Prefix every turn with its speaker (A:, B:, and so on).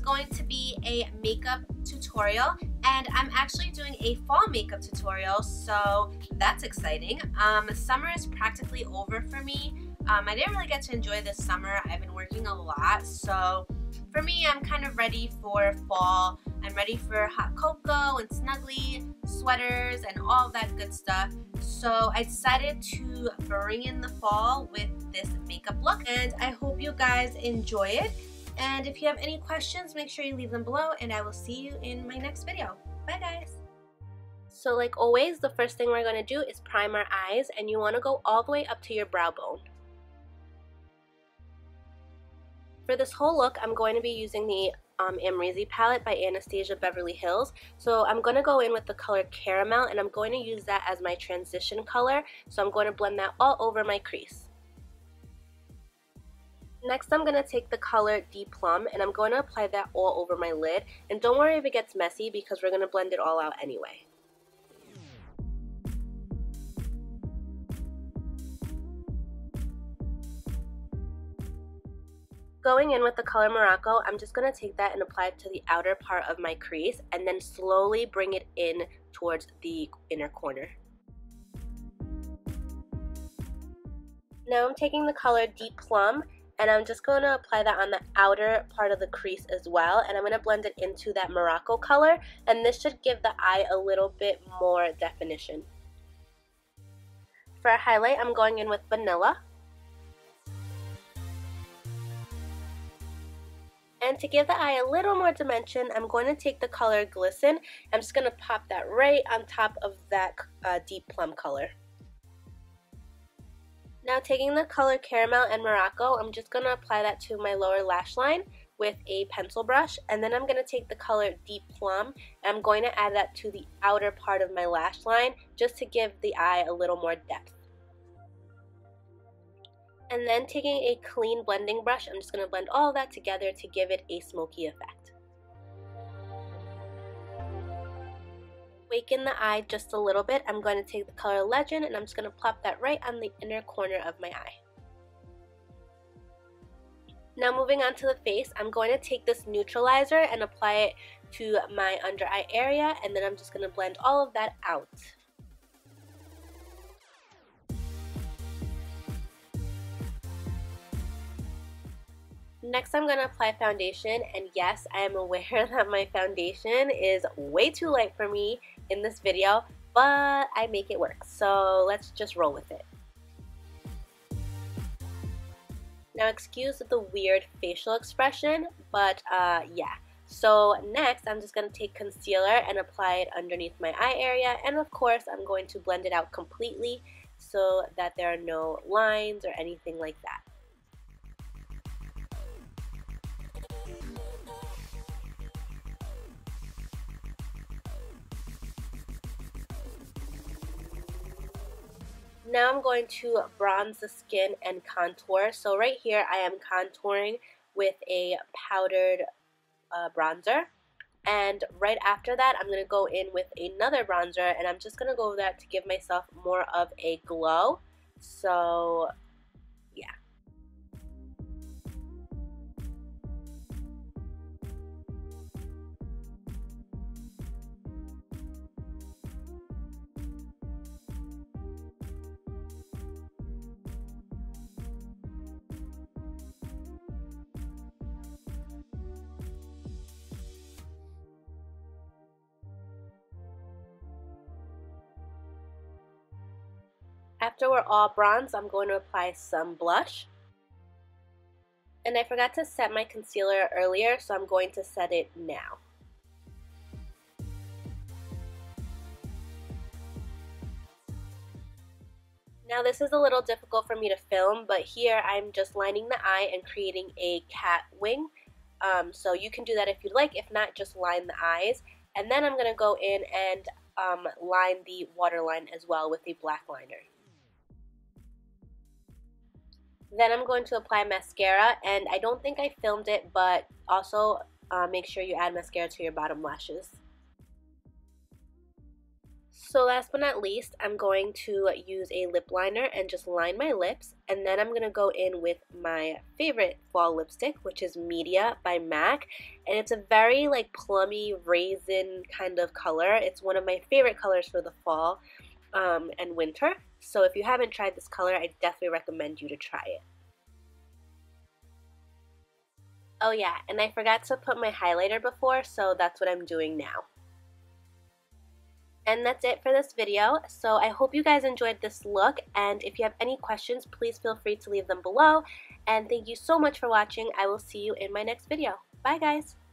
A: going to be a makeup tutorial, and I'm actually doing a fall makeup tutorial, so that's exciting. Summer is practically over for me. I didn't really get to enjoy this summer. I've been working a lot, so for me, I'm kind of ready for fall. I'm ready for hot cocoa and snuggly sweaters and all that good stuff. So I decided to bring in the fall with this makeup look, and I hope you guys enjoy it. And if you have any questions, make sure you leave them below, and I will see you in my next video. Bye guys! So like always, the first thing we're going to do is prime our eyes, and you want to go all the way up to your brow bone. For this whole look, I'm going to be using the Amrezy palette by Anastasia Beverly Hills. So I'm going to go in with the color Caramel, and I'm going to use that as my transition color. So I'm going to blend that all over my crease. Next, I'm going to take the color Deep Plum, and I'm going to apply that all over my lid. And don't worry if it gets messy, because we're going to blend it all out anyway. Going in with the color Morocco, I'm just going to take that and apply it to the outer part of my crease, and then slowly bring it in towards the inner corner. Now I'm taking the color Deep Plum, and I'm just going to apply that on the outer part of the crease as well, and I'm going to blend it into that Morocco color, and this should give the eye a little bit more definition. For a highlight, I'm going in with Vanilla. And to give the eye a little more dimension, I'm going to take the color Glisten. I'm just going to pop that right on top of that Deep Plum color. Now taking the color Caramel and Morocco, I'm just going to apply that to my lower lash line with a pencil brush. And then I'm going to take the color Deep Plum, and I'm going to add that to the outer part of my lash line just to give the eye a little more depth. And then taking a clean blending brush, I'm just going to blend all of that together to give it a smoky effect. Waken the eye just a little bit. I'm going to take the color Legend, and I'm just going to plop that right on the inner corner of my eye. Now moving on to the face, I'm going to take this neutralizer and apply it to my under eye area, and then I'm just going to blend all of that out. Next, I'm going to apply foundation, and yes, I am aware that my foundation is way too light for me in this video, but I make it work, so let's just roll with it. Now excuse the weird facial expression, but yeah. So next, I'm just going to take concealer and apply it underneath my eye area, and of course, I'm going to blend it out completely so that there are no lines or anything like that. Now I'm going to bronze the skin and contour. So right here I am contouring with a powdered bronzer. And right after that I'm going to go in with another bronzer, and I'm just going to go over that to give myself more of a glow. So yeah. After we're all bronzed, I'm going to apply some blush. And I forgot to set my concealer earlier, so I'm going to set it now. Now this is a little difficult for me to film, but here I'm just lining the eye and creating a cat wing. So you can do that if you'd like. If not, just line the eyes. And then I'm going to go in and line the waterline as well with a black liner. Then I'm going to apply mascara, and I don't think I filmed it, but also make sure you add mascara to your bottom lashes. So last but not least, I'm going to use a lip liner and just line my lips, and then I'm going to go in with my favorite fall lipstick, which is Media by MAC, and it's a very like plummy raisin kind of color. It's one of my favorite colors for the fall and winter, so if you haven't tried this color, I definitely recommend you to try it. Oh yeah, and I forgot to put my highlighter before, so that's what I'm doing now. And that's it for this video. So I hope you guys enjoyed this look, and if you have any questions, please feel free to leave them below. And thank you so much for watching. I will see you in my next video. Bye guys!